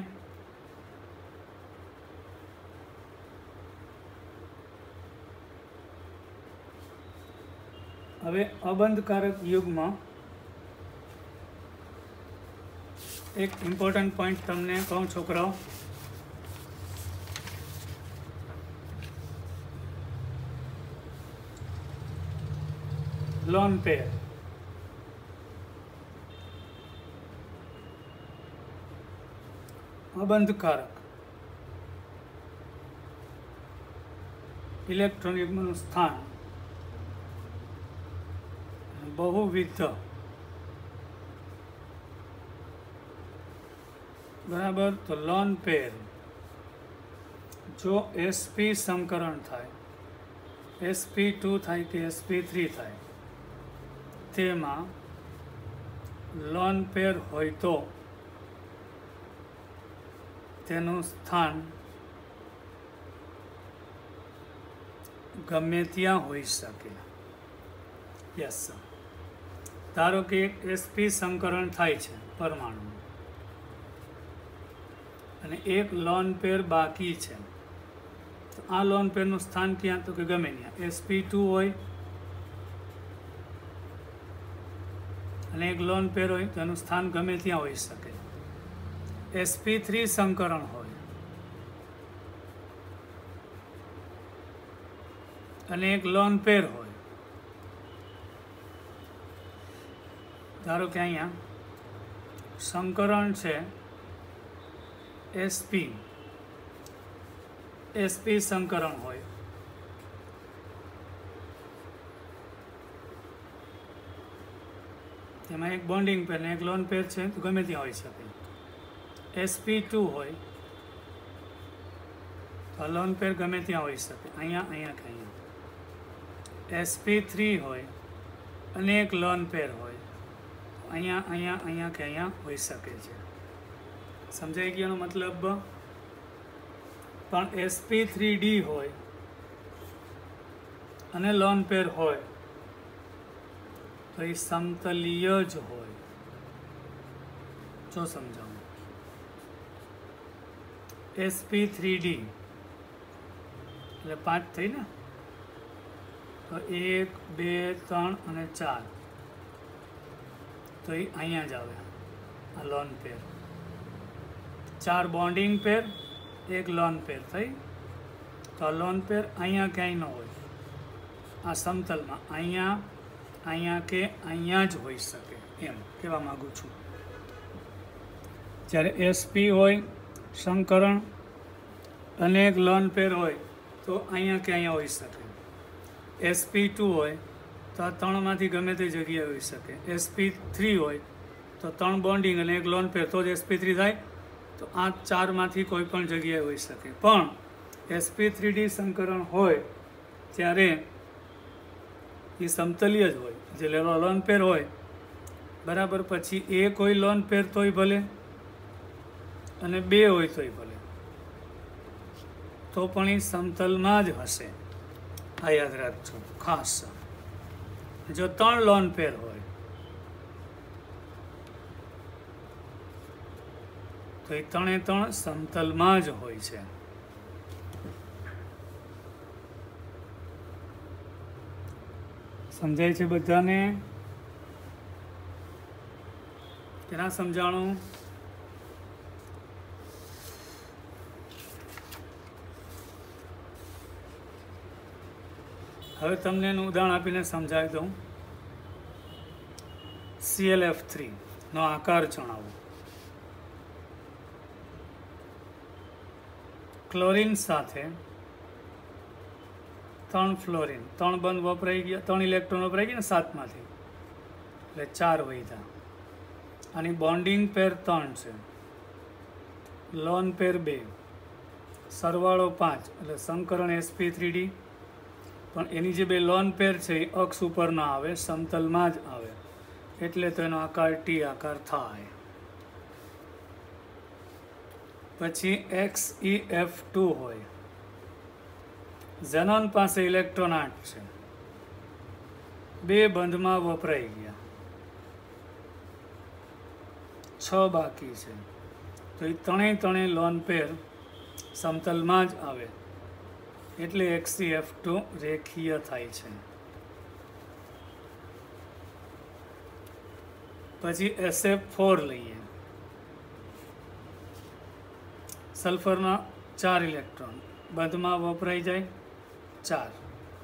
હવે અબંધકારક યુગમાં એક ઇમ્પોર્ટન્ટ પોઈન્ટ તમને કહું છોકરાઓ. લોન પેર અબંધકારક ઇલેક્ટ્રોન યુગ્મનું સ્થાન બહુવિધ બરાબર. તો લોન પેર જો SP સંકરણ થાય, SP2 થાય કે SP3 થાય, તેમાં લોન પેર હોય તો તેનું સ્થાન ગમે ત્યાં હોઈ શકે. Yes sir. ધારો કે એક sp સંકરણ થાય છે પરમાણુ અને એક લોન પેર બાકી છે, તો આ લોન પેરનું સ્થાન ક્યાં? તો કે ગમે ત્યાં. sp2 હોય અને એક લોન પેર હોય તો એનું સ્થાન ગમે ત્યાં હોઈ શકે. sp3 સંકરણ હોય અને એક લોન પેર હોય. ધારો કે અહીંયા સંકરણ છે sp સંકરણ હોય તેમાં એક બોન્ડિંગ પેર ને એક લોન પેર છે તો ગમે ત્યાં હોઈ શકે. sp2 હોય તો લોન પેર ગમે ત્યાં હોઈ શકે, અહીંયા કે અહીંયા. sp3 હોય અને એક લોન પેર હોય અહીંયા કે અહીંયા હોઈ શકે છે. સમજાઈ ગયાનો મતલબ? પણ sp3d હોય અને લોન પેર હોય તો એ સમતલીય જ હોય. જો સમજાવું, sp3d એટલે 5 થઈ ને, તો 1 2 3 અને 4 તો એ અહીંયા જ આવે આ લોન પેર. 4 બોન્ડિંગ પેર, એક લોન પેર થઈ, તો આ લોન પેર અહીંયા ક્યાંય ન હોય, આ સમતલમાં અહીંયા કે અહીંયા જ હોઈ શકે એમ કહેવા માગું છું. જ્યારે sp હોય સંકરણ અને એક લોન પેર હોય તો અહીંયા કે અહીંયા હોઈ શકે. sp2 હોય તો આ 3 માંથી ગમે તે જગ્યાએ હોઈ શકે. sp3 હોય તો 3 બોન્ડિંગ અને એક લોન પેર તો જ sp3 થાય, તો આ 4 માંથી કોઈ પણ જગ્યાએ હોઈ શકે. પણ sp3d સંકરણ હોય ત્યારે એ સમતલીય જ હોય, જે લોન પેર હોય બરાબર. પછી એક હોય લોન પેર તોય ભલે અને 2 હોય તોય ભલે, તો પણ એ સમતલમાં જ હશે. આ યાદ રાખજો ખાસ. જો 3 લોન પેર હોય તો એ 3 સમતલમાં જ હોય છે. સમજાય છે બધાને કે ના સમજાણું? હવે તમને એનું ઉદાહરણ આપીને સમજાવી દઉં. ClF3 નો આકાર જણાવો. ક્લોરીન સાથે 3 ફ્લોરિન, 3 બંધ વપરાઈ ગયા, 3 ઇલેક્ટ્રોન વપરાઈ ગયા ને 7 માંથી, એટલે 4 વધ્યા. આની બોન્ડિંગ પેર 3 છે, લોન પેર 2, સરવાળો 5 એટલે સંકરણ sp3d. પણ એની જે 2 લોન પેર છે એ અક્ષ ઉપર ના આવે, સમતલમાં જ આવે, એટલે તો એનો આકાર ટી આકાર થાય. પછી XeF2 હોય, ઝેનોન પાસે ઇલેક્ટ્રોન 8 છે, 2 બંધમાં વપરાઈ ગયા, 6 બાકી છે, તો એ 3 લોન પેર સમતલમાં જ આવે, એટલે XeF2 રેખીય થાય છે. પછી SF4 લઈએ, સલ્ફરના 4 ઇલેક્ટ્રોન બંધમાં વપરાઈ જાય 4,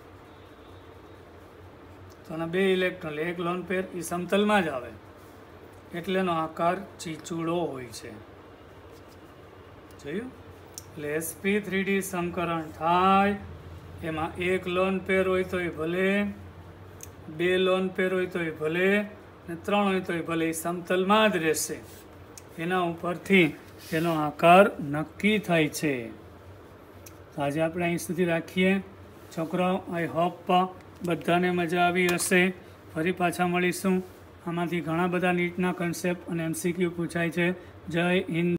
તો આના 2 ઇલેક્ટ્રોન, 1 લોન પેર એ સમતલમાં જ આવે, એટલે એનો આકાર ચીચુડો હોય છે. જોયું? એટલે sp3d સંકરણ થાય, એમાં 1 લોન પેર હોય તોય ભલે, 2 લોન પેર હોય તોય ભલે, ને 3 હોય તોય ભલે, એ સમતલમાં જ રહેશે. એના ઉપરથી એનો આકાર નક્કી થાય છે. તો આજે આપણે અહીં સુધી રાખીએ છોકરાઓ. આઈ હોપ બધાને મજા આવી હશે. ફરી પાછા મળીશું. આમાંથી ઘણા બધા નીટના કન્સેપ્ટ અને MCQ પૂછાય છે. જય હિન્દ.